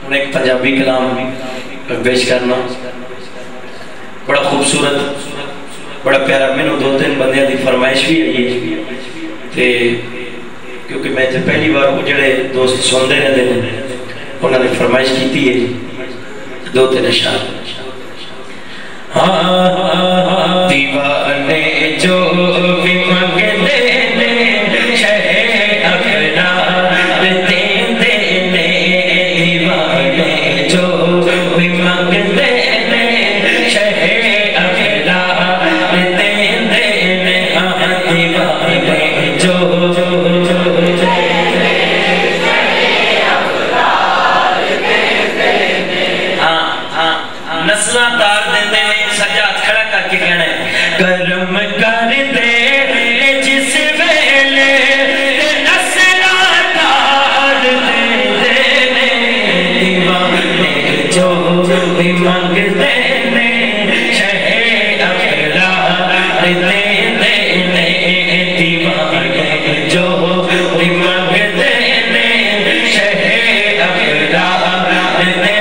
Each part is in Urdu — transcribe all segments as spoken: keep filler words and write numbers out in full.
ایک پنجابی کلام پیش کرنا بڑا خوبصورت بڑا پیارا مینوں دو تین بندیاں دی فرمائش بھی آئی ہے تے کیونکہ میں تے پہلی بار وہ جڑے دوست سوندے رہندے نے انہاں نے فرمائش کیتی ہے دو تین اشعار دیوانے جو بھی منگتے نے شہ اقرار دے دینے دیوانے جو بھی منگتے نے شہ اقرار دے دینے دیوانے جو نسلہ تار دے دے سجاد کھڑا کر کے کہنا ہے کرم کر دے جس ویلے نسلہ تار دے دے دیوانے جو بھی منگ دے نے شہ اقرار دے دے دیوانے جو بھی منگ دے نے شہ اقرار دے دے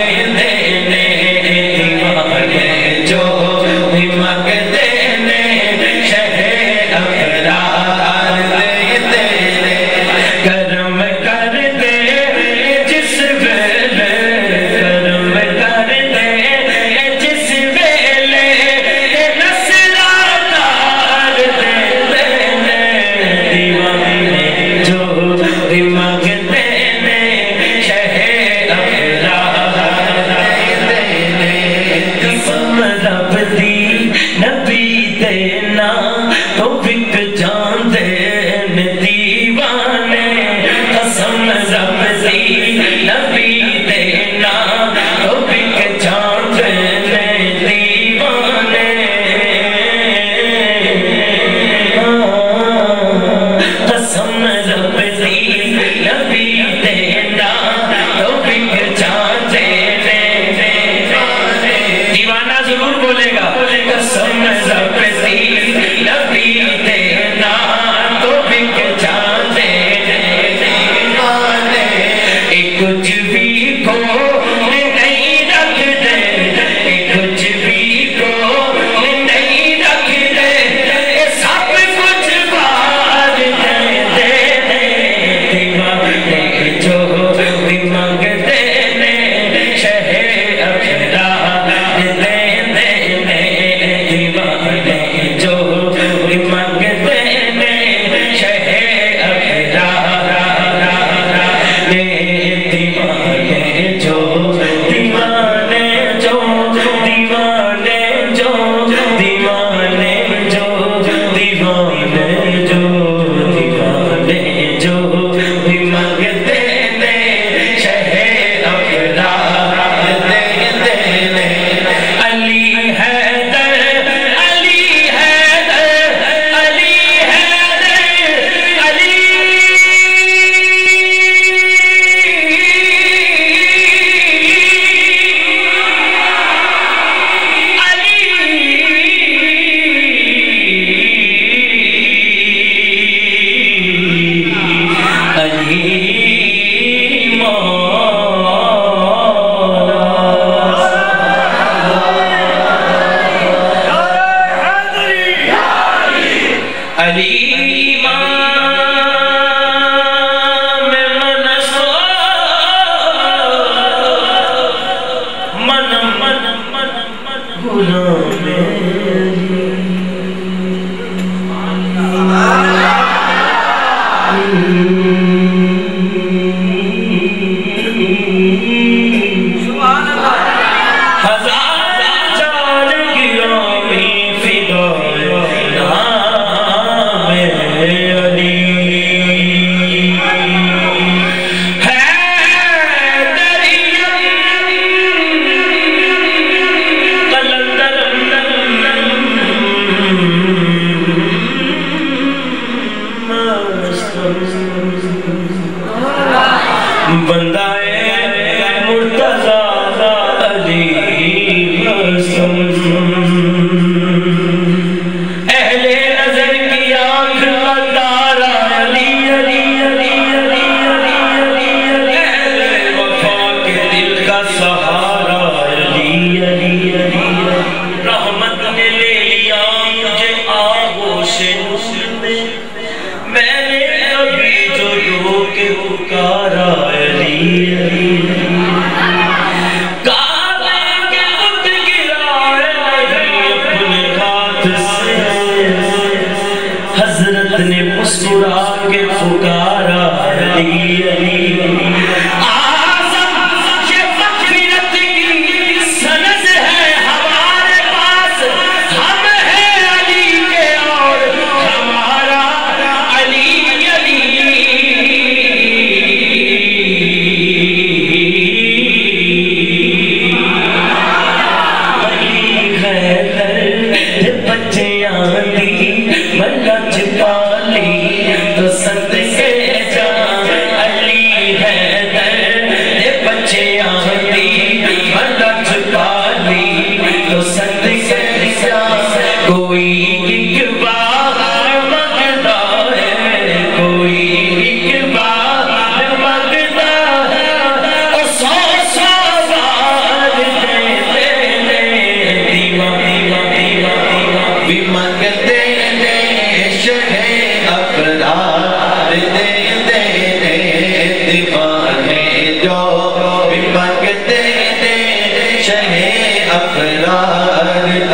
بندہ مرتضی علی کا سہارا علی علی علی رحمت نے لے لیا مجھے آغوش نور میں میں نے کبھی جو رو کے پکارا علی علی حضرت نے مسکرا کے پکارا علی علی اعظم یہ مغفرت کی سند ہے ہمارے پاس ہم ہیں علی کے اور ہمارا علی علی علی خیر بچیاں دی ملا چپالی تو سند سے جان علی حیدر دے بچے آتی ملا چپالی تو سند سے جان کوئی ایک بار مانگتا ہے کوئی ایک بار مانگتا ہے اور سو سو بار دے دے دے دیوہ دیوہ دیوہ دیوہ بھی مانگتے اقرار دے دے دے دیوانے جو بھی مانگتے دے شہ اقرار